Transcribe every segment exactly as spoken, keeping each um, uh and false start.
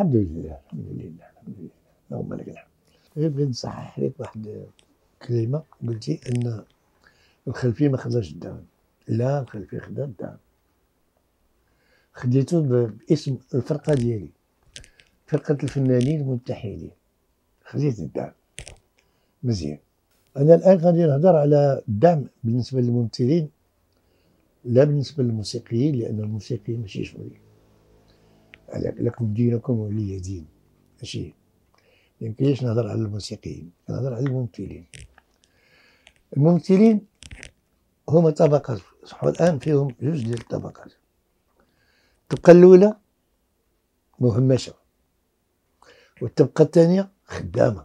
الحمد لله الحمد لله الحمد لله اللهم لك الحمد. غير بغيت نصحح لك واحد كلمة، قلتي أن الخلفي ما خداش الدعم. لا، الخلفي خدا الدعم، خديتو باسم الفرقة ديالي، فرقة الفنانين المنتحلين، خديت الدعم مزيان. أنا الآن غادي نهضر على الدعم بالنسبة للممثلين لا بالنسبة للموسيقيين، لأن الموسيقيين ماشي شغلي. لكم دينكم ولي دين، ماشي ميمكنليش نهضر على الموسيقيين، نهضر على الممثلين. الممثلين هما طبقات، صحوا الآن فيهم جوج ديال الطبقات. الطبقة الأولى مهمشة، والطبقة الثانية خدامة،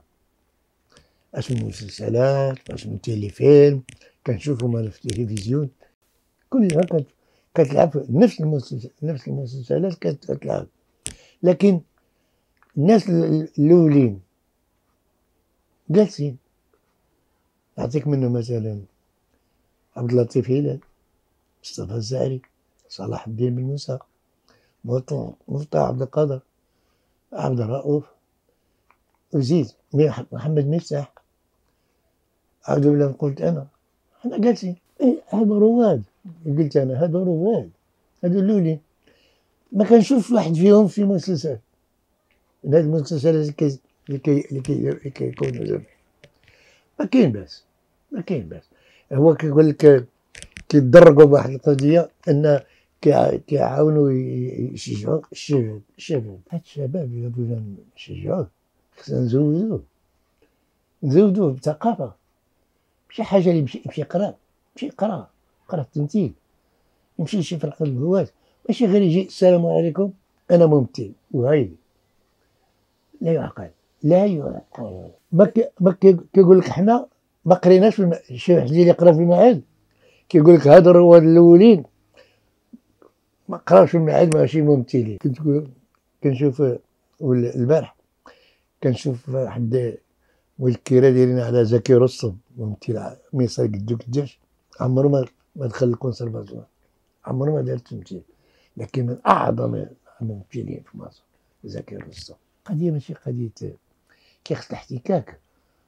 اش من مسلسلات، اش من تيليفيلم، كنشوفهم أنا في التلفزيون كلها كتلعب نفس المسلسل نفس المسلسلات كتلعب. لكن الناس الأولين جالسين. نعطيك منه مثلا عبد اللطيف هلال، مصطفى الزعري، صلاح الدين بن موسى، مفتاح عبد القادر، عبد الرؤوف، وزيد محمد مفتاح، عبد الله قلت أنا، حنا جالسين. إيه هادو رواد، قلت أنا هادو رواد، هادو الأولين. ما كنشوف واحد فيهم في مسلسل من هاد المسلسلات اللي كي اللي كي اللي كيكونوا زعما ما كاين باس، ما كاين باس. هو كيقول لك كيتدرجوا بواحد القضيه ان كيعاونوا يشجعوا الشباب. الشباب هاد الشباب الا بغينا نشجعوه خصنا نزودوه نزودوه بثقافه، ماشي حاجه اللي يمشي يمشي يقرا يمشي يقرا يقرا التمثيل، يمشي لشي فرقه الهواة، ماشي غير يجي السلام عليكم انا ممثل وهايدي. لا يعقل لا يعقل. ما ما كيقول لك حنا ما قريناش في الم... شي واحد اللي يقرا في المعهد كيقول لك هاد الرواد الاولين ما قراوش في المعهد ماشي ممثلين. كنت كنشوف البارح كنشوف واحد والكيرا دايرين على زكي رستم ممثل مصري قدو قداش، عمرو ما ما دخل الكونسرفاتوار، عمرو ما دار التمثيل، لكن من اعظم الممثلين في مصر زكي رستم. قضيه ماشي قضيه، كيخص الاحتكاك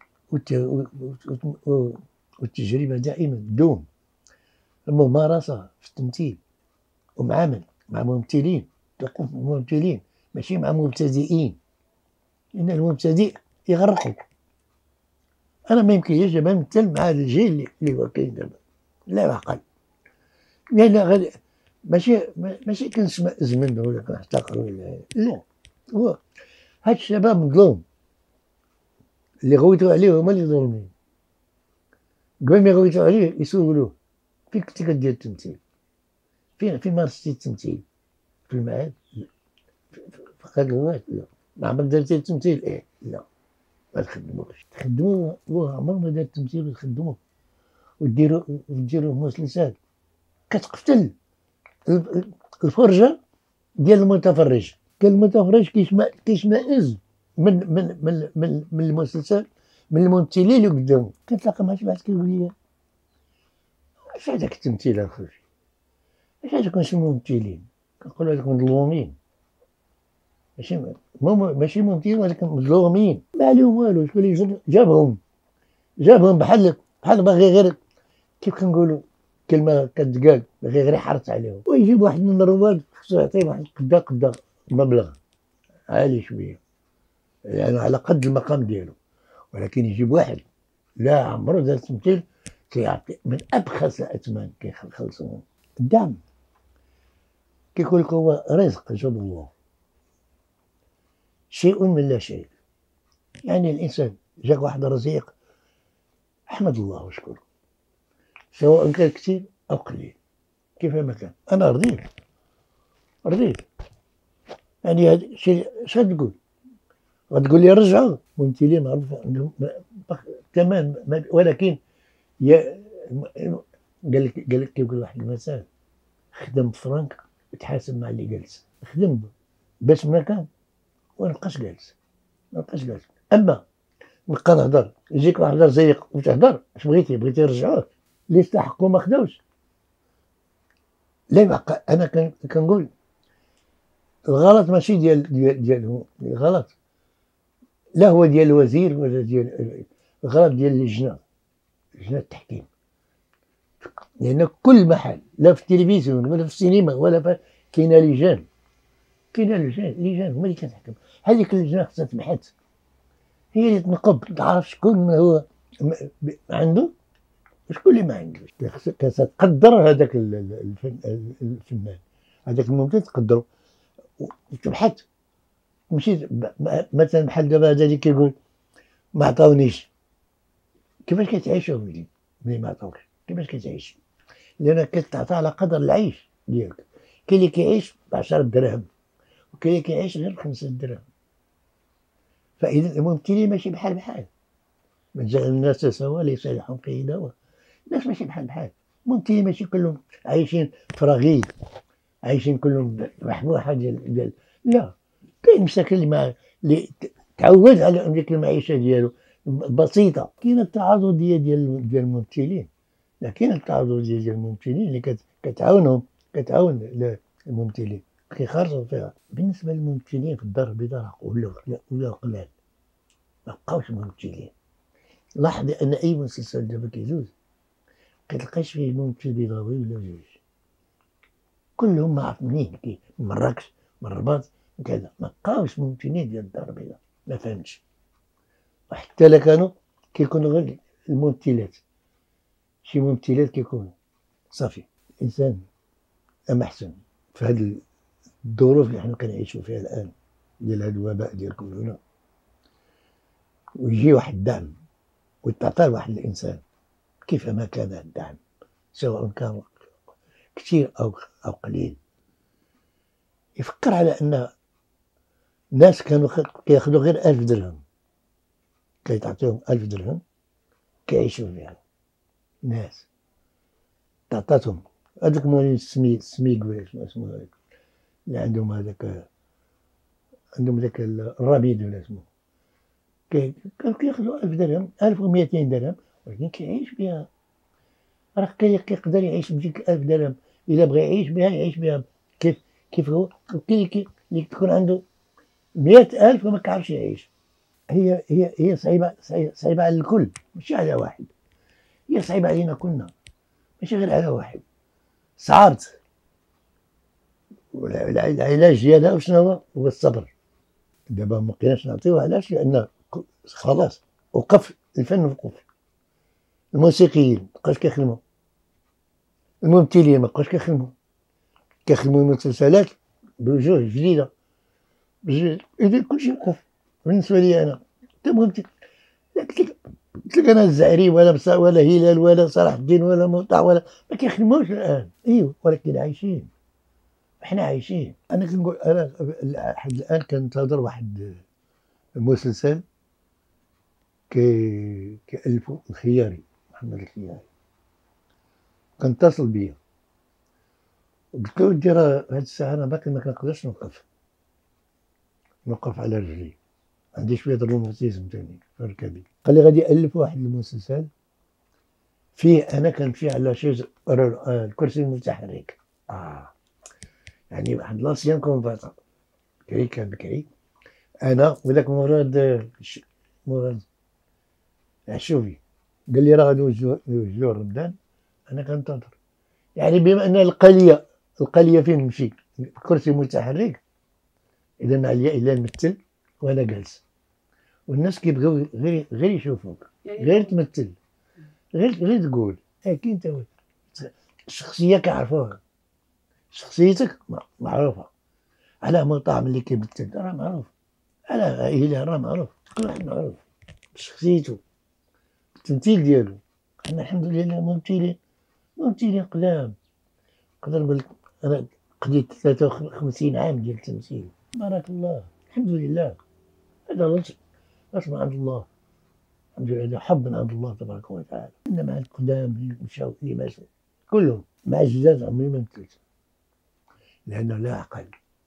والتجربه دائما دوم، الممارسه في التمثيل، ومع من؟ مع ممثلين، توقف مع ممثلين ماشي مع مبتدئين، لان المبتدئ يغرقك. انا ما يمكنليش دابا نمثل مع هذا الجيل اللي هو كاين دابا، لا يعقل. لان غادي ماشي ماشي كنشمئز منه ولا كنحتقر ولا لا، هو هاد الشباب مظلوم اللي غوتوا عليه هما اللي ظالمين. قبل ما يغوتوا عليه يسولوه فين كنتي كدير التمثيل؟ فين فين مارستي التمثيل؟ في المعهد؟ فقط الهواة؟ لا. ما عمرك درتي التمثيل؟ ايه لا. ما تخدموش، تخدموه هو عمره ما دار التمثيل وتخدموه وديروا وديروا مسلسلات كتقتل الفرجه ديال المتفرج. كان المتفرج كيشمئز من من من من, من المسلسل، من الممثلين اللي قدامه. كنتلاقى مع شي واحد كيقول لي اش هذاك التمثيل اخويا، اش هذوك ماشي ممثلين؟ كنقول هذوك مظلومين، ماشي ماشي ممثلين ولكن مظلومين، ما عليهم والو. شكون اللي جابهم؟ جابهم بحال بحال باغي غير كيف كنقولوا كلمه كتقال باغي غير يحرص عليهم، ويجيب واحد من الرواد خصو يعطيه واحد قدا قدا مبلغ عالي شويه يعني على قد المقام ديالو، ولكن يجيب واحد لا عمرو دار التمثيل كيعطي من ابخس الاثمان كيخلصوهم. الدعم كيقول لك هو رزق جاب الله، شيء من لا شيء. يعني الانسان جاك واحد رزيق احمد الله واشكره، سواء كان كثير او قليل كيفما كان. انا رضيت رضيت يعني هذا الشيء. اش غتقول؟ غتقول لي رجعوا ممثلين معروف عندهم تمام، ولكن يا قال لك قال لك كيقول واحد المثال، خدم بفرنك وتحاسب مع اللي جالس. خدم باش ما كان ونبقاش جالس ما نبقاش جالس. اما نبقى نهضر يجيك واحد رزيق وتهضر اش بغيتي بغيتي يرجعوه اللي استحقوا ما خداوش. لا يبقى انا كنقول الغلط ماشي ديال ديال ديالهم، الغلط لا هو ديال الوزير ولا ديال الغلط ديال اللجنة، لجنة التحكيم. لأن كل محل لا في التلفزيون ولا في السينما ولا في كاينة لجان، كاينة لجان لجان هما اللي كتحكم. هذيك اللجنة خصها تبحث، هي اللي تنقب تعرف شكون من هو عنده وشكون اللي ما عندوش. كتقدر هذاك الفنان هذاك الممثل تقدرو وتبحث. مشيت مثلا بحال دابا هذا اللي كيقول ما عطاونيش، كيفاش كتعيش ولدي ملي ما عطاوكش؟ كيفاش كتعيش؟ لأن كتعطى على قدر العيش ديالك. كاين اللي كيعيش بعشرة دراهم وكاين اللي كيعيش غير بخمسة دراهم. فإذا الممثلين ماشي بحال بحال، من جعل الناس سواء ليس لحم قيد. الناس ماشي بحال بحال، الممثلين ماشي كلهم عايشين في رغيد، عايشين كلهم محبوحة ديال ديال لا. كاين مساكن اللي ما اللي تعود على ديك المعيشة ديالو بسيطة. كاين التعاضدية ديال ديال الممثلين، لا كاين التعاضدية ديال الممثلين اللي كتعاونهم كتعاون الممثلين كيخرجوا فيها. بالنسبة للممثلين في الدار البيضاء ولاو ولاو قلال، مبقاوش ممثلين. لاحظ أن أي مسلسل دابا كيدوز كتلقاش فيه ممثل بيضاوي ولا جوج، كلهم معفنين كي من مراكش من الرباط وكذا. مبقاوش ممثلين ديال الدار البيضاء، ما فهمتش. وحتى الا كانوا كيكونوا غير الممثلات، شي ممثلات كيكونوا صافي. الانسان اما احسن في هذه الظروف اللي حنا كنعيشوا فيها الان ديال هذا الوباء ديال كورونا، ويجي واحد الدعم ويتعطى لواحد الانسان كيفما كان الدعم، سواء كان كثير او او قليل، يفكر على ان ناس كانوا كياخذوا غير ألف درهم، كيتعطيهم ألف درهم كيعيشوا فيها. ناس تعطاتهم هذوك موالين السميك سميك ولا شنو اسمه هذاك اللي عندهم هذاك، عندهم ذاك الربيد ولا اسمه، كانوا كياخذوا ألف درهم ألف ومئتين درهم ولكن كيعيش بها. راه كيقدر يعيش بديك ألف درهم، إلا بغى يعيش بها يعيش بها كيف كيف هو. كاين اللي تكون عنده مئة ألف وما كيعرفش يعيش. هي هي هي صعيبة صعيبة على الكل ماشي على واحد، هي صعيبة علينا كلنا ماشي غير على واحد. صعبت والعلاج ديالها وشنو هو؟ هو الصبر. دابا ما بقيناش نعطيوه، علاش؟ لأن خلاص وقف الفن، وقف. الموسيقيين مابقاوش كيخدموا، الممثلين مابقاوش كيخدموا، كيخدموا المسلسلات بوجوه جديدة بجوج. إذا كلشي وقف. بالنسبة لي أنا أنت ممثل، قلت لك أنا الزعري ولا بصا ولا هلال ولا صلاح الدين ولا مطاع ولا ما كيخدموش الآن. إيوا ولكن عايشين، حنا عايشين. أنا كنقول أنا لحد الآن كنتظر واحد المسلسل كي كيألفو الخياري، محمد الخياري. كنتصل بيا قلت له ودي راه هاد الساعة أنا باقي ما كنقدرش نوقف نوقف على رجلي، عندي شوية الروماتيزم تاني في ركبي. قال لي غادي يألف واحد المسلسل فيه أنا كنمشي على شي الكرسي المتحرك. آه يعني واحد لاسيان كومباتون كري كان بكري أنا وذاك مراد مراد عشوفي. قال لي راه غادي يوجدوا الرمضان، أنا كنتظر. يعني بما أن القلية القلية فين نمشي كرسي متحرك، إذا عليا إلا نمثل وأنا جالس، والناس كيبغيو غير غير يشوفوك، غير تمثل، غير غير تقول أكيد أنت الشخصية كيعرفوها، شخصيتك معروفة. على مطعم اللي كيمثل راه معروف، على عائلة راه معروف، كل واحد معروف بشخصيته التمثيل ديالو. حنا الحمد لله ممثلين ممثلين قدام. نقدر نقول لك أنا قضيت ثلاثة وخمسين عام ديال التمثيل، بارك الله الحمد لله. هذا رزق رزق من عند الله، الحمد لله، هذا حب من عند الله تبارك وتعالى. إن مع القدام اللي مشاو اللي ماشوا كلهم، مع الجداد عمري ما مثلت، لأنه لا عقل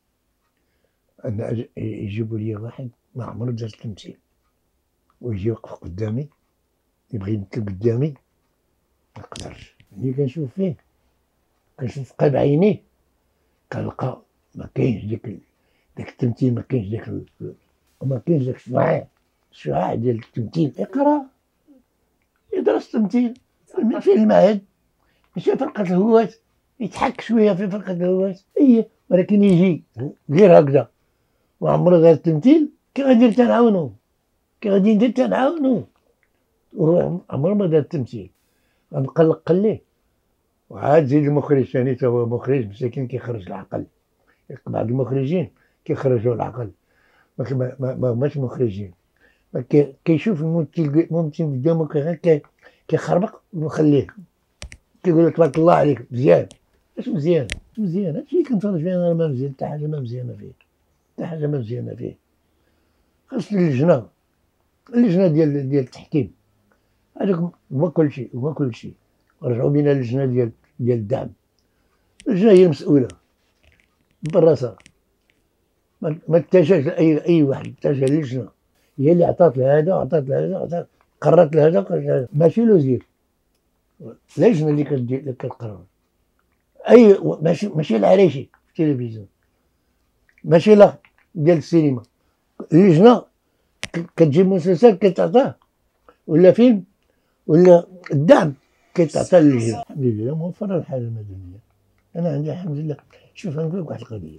أن يجيبوا لي واحد ما عمرو دار التمثيل ويجي يوقف قدامي يبغي يمثل قدامي، ما نقدرش. ملي كنشوف فيه كنشوف قلب عينيه كنلقى ما كاينش ديك داك التمثيل ما كاينش داك ال... ما كاينش داك الشعاع الشعاع ديال التمثيل. اقرا يدرس التمثيل في المعهد، ماشي فرقة الهواة، يتحك شوية في فرقة الهواة اي، ولكن يجي غير هكذا وعمرو غير التمثيل كي غادي ندير تنعاونو، كي غادي ندير تنعاونو، وهو عمرو ما دار التمثيل غنقلق ليه. وعاد زيد المخرج ثاني تا هو مخرج مساكين كيخرج العقل، بعض المخرجين كيخرجوا العقل ما ما هماش مخرجين، ما كيشوف الممثل الممثل قدامه غير كيخربق ويخليه كيقول له تبارك الله عليك مزيان. اش مزيان؟ مزيان هادشي اللي كنتفرج فيه انا ما مزيان، حتى حاجه ما مزيانه فيه، حتى حاجه ما مزيانه فيه. خاص اللجنه، اللجنه ديال ديال التحكيم هذوك هما كلشي، هما كلشي. رجعوا بينا اللجنه ديال ديال الدعم، اللجنه هي المسؤوله براسها، ما اتجهش لاي اي واحد، اتجه للجنه هي اللي عطات لهذا وعطات لهذا وعطات، قررت لهذا وقررت لهذا، ماشي الوزير. اللجنه اللي كدير اللي كتقرر اي، ماشي ماشي العريشي في التلفزيون، ماشي لا ديال السينما. اللجنه كتجيب مسلسل كتعطاه ولا فيلم ولا الدعم كيتعطى للجنه. الحمد لله موفره الحاله المدنيه. انا عندي الحمد لله. شوف نقول لك واحد القضيه،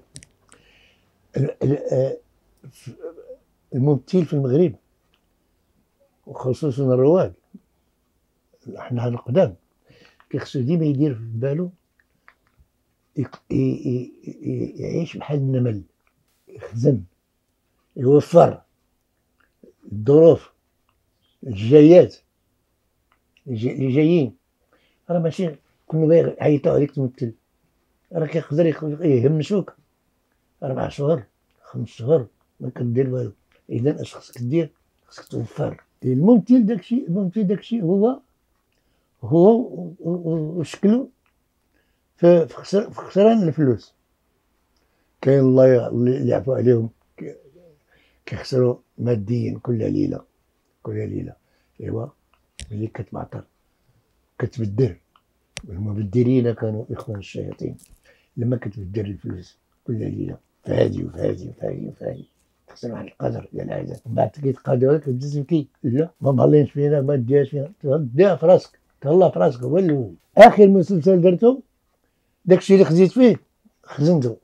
الممثل في المغرب وخصوصا الرواد، حنا القدام كيخصو ديما يدير في بالو يعيش بحال النمل، يخزن، يوفر الظروف الجايات اللي جايين. راه ماشي كل ما يعيطوا عليك تمثل، راه كيقدر يهمشوك أربع شهور خمس شهور ما كدير والو. إذا اش خصك دير؟ خصك توفر. الممثل داكشي، الممثل داكشي هو هو وشكلو في خسران الفلوس. كاين الله اللي يعفو عليهم كيخسروا ماديا كل ليله كل ليله. ايوا ملي كتبعثر كتبدر، والمبدرين كانوا اخوان الشياطين. لما كتبدر الفلوس كل ليله فهادي وفهادي وفهادي وفهادي تخسر واحد القدر ديال العذاب، من بعد كيتقادوا لك تبدا تبكي، لا ما مهلينش فينا ما ديهاش فينا، ديها في راسك، تهلا في راسك. هو الاول. اخر مسلسل درتو داكشي اللي خزيت فيه خزنتو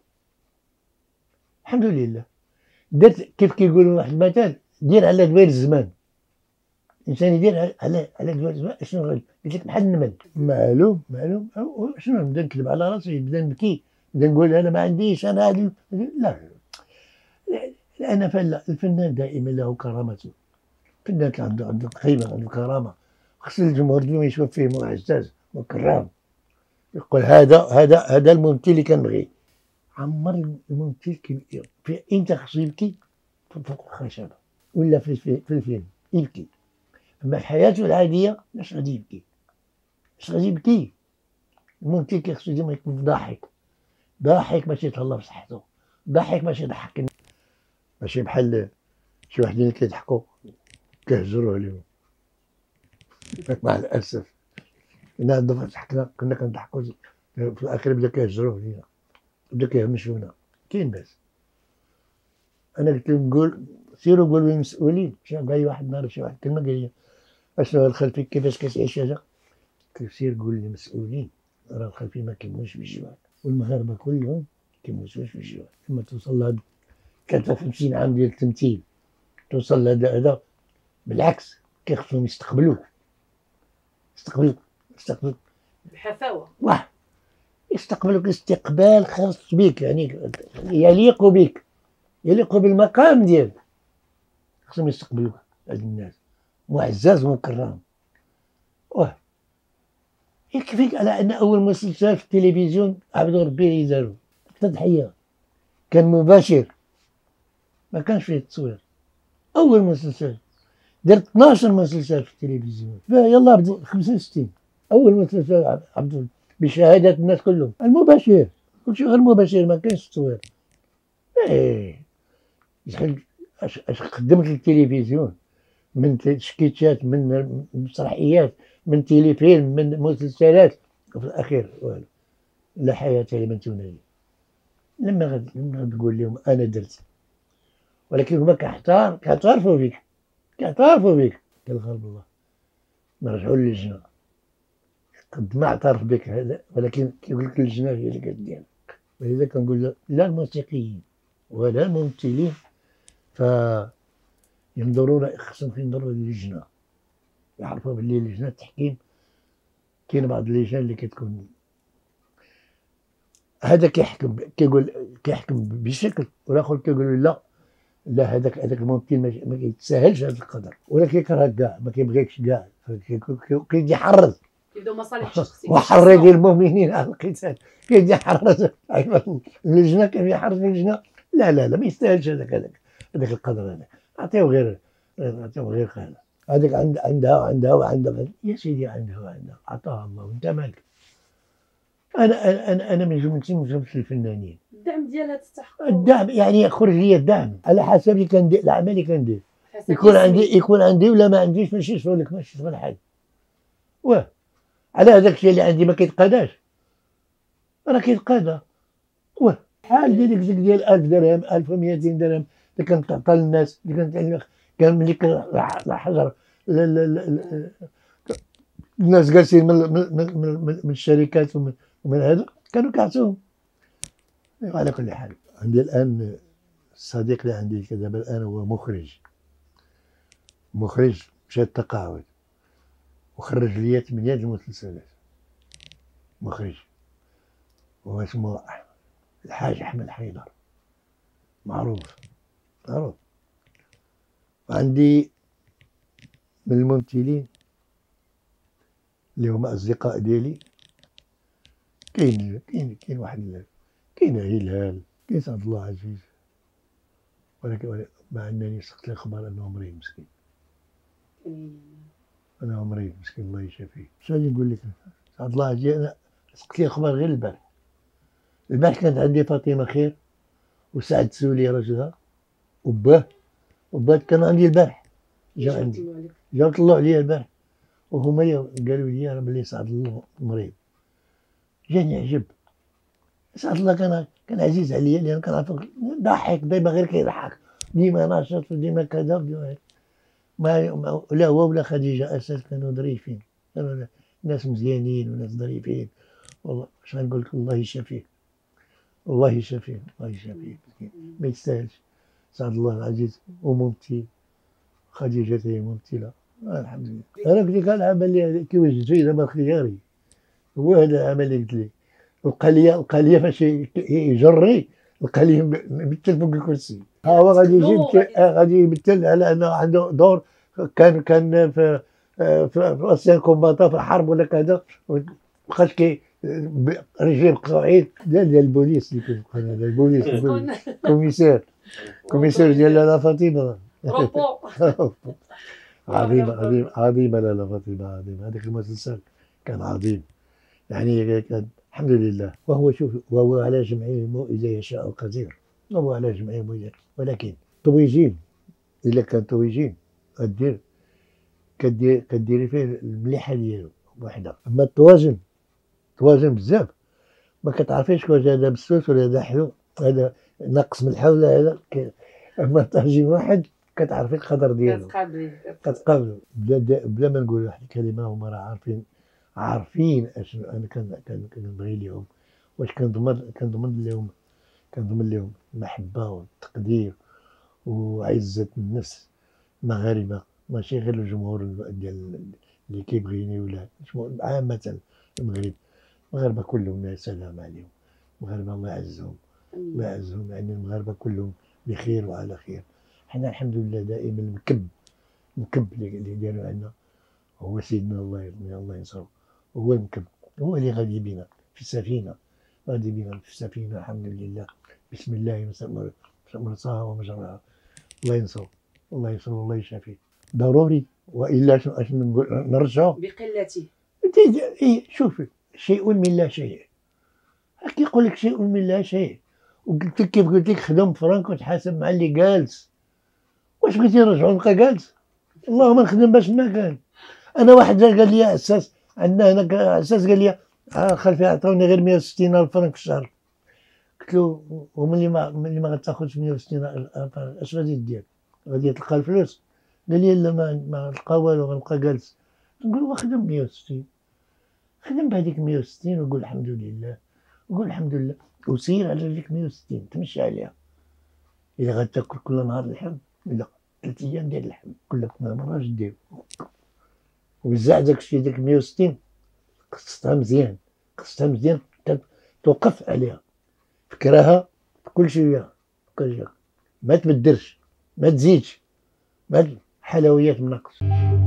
الحمد لله. درت كيف كيقولوا واحد المثل، دير على دوير الزمان. الانسان يدير على على دوير الزمان. شنو قلت لك؟ بحال النمل. معلوم معلوم. شنو نبدا نكذب على راسي، نبدا نبكي، نبدا نقول انا ما عنديش انا هادي. لا انا فلا. الفنان دائما له كرامته، الفنان عنده عنده قيمه، عنده كرامه. خص الجمهور ديما يشوف فيه معزز وكرام، يقول هذا هذا هذا الممثل اللي كنبغي. عمر الممثل في امتى خصو يبكي؟ فوق الخشبه ولا في, في, في الفيلم يبكي، اما في حياته العاديه لاش غادي يبكي؟ اش غادي يبكي؟ الممثل كيخصو ديما يكون ضاحك، ضاحك باش يتهلا بصحته، ضاحك باش يضحك، ماشي بحال شي وحدين كيضحكوا كيهجروه عليهم. مع الاسف كنا ضحكنا كنا كنضحكوا في الاخير بدا كيهجروه علينا، بدا كيهمشونا. كاين باس. انا قلت لهم نقول سيروا قولوا للمسؤولين. قال لي واحد النهار شي واحد كلمه قال لي اشنو الخلفي كيفاش كتعيش هذا؟ قلت سير قول للمسؤولين راه الخلفي ما كيموتش بالجوع، والمغاربه كلهم كيموتوش بالجوع. لما توصل لهاد ثلاثة وخمسين عام ديال التمثيل، توصل لهذا هذا بالعكس كيخصهم يستقبلوك، يستقبلوك يستقبلوك بحفاوه، واه يستقبلوك استقبال خاص بك، يعني يليق بك، يليق بالمقام ديالك. خصهم يستقبلوك هاد الناس معزز ومكرم. واه يكفيك على ان اول مسلسل في التلفزيون عبدو ربي اللي دارو تضحيه كان مباشر، ما كانش فيه التصوير. اول مسلسل درت اثناش مسلسل في التلفزيون، يلا بدو خمسة وستين اول مسلسل عبدو بشهاده الناس كلهم المباشر، كلشي غير مباشر ما كاينش تصوير. ايه اش اش قدمت للتلفزيون من سكيتشات، من مسرحيات، من تيليفيلم، من مسلسلات، وفي الاخير والو، لا حياه لمن تنادي. لما غد لما تقول لهم انا درت ولكن هما كيحتار كيعترفوا بك كيعترفوا بك كالغالب الله. نرجعوا للجنة، قد ما اعترف بك هذا ولكن كيقول لك اللجنة هي اللي كدير. ولذا كنقول لا الموسيقيين ولا الممثلين فينظرون، خصهم ينظروا للجنة، يعرفوا بلي لجنة التحكيم كاين بعض اللجان اللي كتكون هذا كيحكم كيقول كيحكم بشكل، والاخر كيقول لا لا هذاك هذاك الممثل ما كيتساهلش هذا القدر ولا كيكرهك كاع ما كيبغيكش كاع كيجي يحرز كيبداو مصالح شخصيه وحرض المؤمنين على القتال كيجي يحرز اللجنه كان يحرز اللجنه لا لا لا ما يستاهلش هذاك هذاك هذاك القدر هذاك عطيو غير عطيو غير هذا هذاك عند عندها وعندها وعندها يا سيدي عندها وعندها عطاها الله وانت مالك. انا انا انا من جملتي من جمله الفنانين الدعم ديالها تستحق الدعم يعني يخرج لي الدعم على حسب اللي كندير العمل اللي كندير يكون عندي يكون عندي ولا ما عنديش ماشي شغل لك ماشي شغل حد واه على هذاك الشيء اللي عندي ما كيتقاداش راه كيتقادا واه شحال ديال ديك ديال ألف درهم ألف ومئتين درهم اللي كانت تعطى للناس اللي كانت كان ملي حجر الناس جالسين من, من, من, من الشركات ومن, ومن هذا كانوا كيعطوهم. على كل حال عندي الان الصديق اللي عندي دابا الان هو مخرج مخرج مشى التقاعد وخرج لي ثمانية المسلسلات مخرج هو اسمه الحاج أحمد حيدر معروف معروف. وعندي من الممثلين اللي هما أصدقاء ديالي كاين كاين كاين واحد كاين هلال كاين سعد الله عزيز ولكن مع أنني سقت الأخبار أنه مريض مسكين أنا مريض مسكين الله يشافيه. شنو غادي نقول لك سعد الله عزيز أنا سقت لي أخبار غير البارح البارح كانت عندي فاطمة خير وسعد سولي رجلها وباه وباه كان عندي البارح جا عندي جاو طلعوا عليا البارح وهما قالوا لي راه بلي سعد الله مريض. جاني عجب سعد الله كان كان عزيز عليا لأن كنعرفو ضاحك ديما غير كيضحك ديما ناشط وديما كذا وديما ما لا هو ولا خديجة أساس كانوا ظريفين كانوا ناس مزيانين وناس ظريفين والله اش غنقول لك الله يشافيه الله يشافيه الله يشافيه ما يستاهلش سعد الله العزيز وممثل خديجة هي ممثلة الحمد لله. انا قلت لك العمل اللي كيوجد فيه زعما خياري هو هذا العمل اللي قلت لي القليه القليه فاش يجري القليه يمثل فوق الكرسي ها هو غادي يجي غادي يمثل على انه عنده دور كان كان في في اسيان كومباطا في الحرب ولا كذا بقاش كي رجليه مقطوعين ديال ديال البوليس اللي كيكون هذا البوليس كوميسير كوميسير ديال لالا فاطمه عظيم عظيم عظيمه لالا فاطمه عظيم هذاك المسلسل كان عظيم يعني كان الحمد لله. وهو شوف وهو على جمعهم إذا يشاء قدير وهو على جمعهم ولكن تويجين إلا كان تويجين كدير كدير كديري فيه المليحة ديالو وحدة. أما التوازن توازن بزاف ما كتعرفيش واش هذا مسوس ولا هذا حلو هذا ناقص ملحة ولا هذا. أما طاجين واحد كتعرفي القدر ديالو كتقابلو بلا بلا ما نقول واحد الكلمة هما راه عارفين عارفين اشنو انا كان كنبغي لهم واش كنضمن كنضمن لهم كنضمن لهم المحبه والتقدير وعزه النفس المغاربه ماشي غير الجمهور ديال اللي كيبغيني ولا عامه المغرب المغاربه كلهم يا سلام عليهم المغاربه الله يعزهم الله يعزهم يعني المغاربه كلهم بخير وعلى خير. حنا الحمد لله دائما المكب المكب اللي داروا عندنا هو سيدنا الله الله ينصره هو المكب هو اللي غادي بينا في السفينة غادي بينا في السفينة الحمد لله بسم الله مرساها ومجراها الله ينصره الله ينصره الله يشافيه ضروري والا شنو نقول نرجعوا بقلته. اي شوفي شيء من لا شيء هاك يقول لك شيء من لا شيء وقلت لك كيف قلت لك خدم فرانك وتحاسب مع اللي جالس واش بغيتي نرجعوا نبقى جالس اللهم نخدم باش ما كان. انا واحد قال لي اساس عندنا هنا اساس قال لي خلفي عطاوني غير مئة وستين الف فرنك في الشهر قلت له وملي ما ملي ما غتاخذش مية وستين ألف اش غادي دير؟ غادي تلقى الفلوس؟ قال لي لا ما ما نلقى والو، غنبقى جالس. نقول له خدم مية وستين، خدم بهذيك مية وستين وقول الحمد لله، وقول الحمد لله وسير على رجليك مية وستين تمشي عليها. الا غتاكل كل نهار اللحم ولا ثلاث ايام ديال اللحم كل مره دير، وزع داك الشيء ديك مية وستين قصتها مزيان، قصتها مزيان توقف عليها، فكرها كل شويه كل شويه، ما تبدلش ما تزيدش، ما حلويات منقص.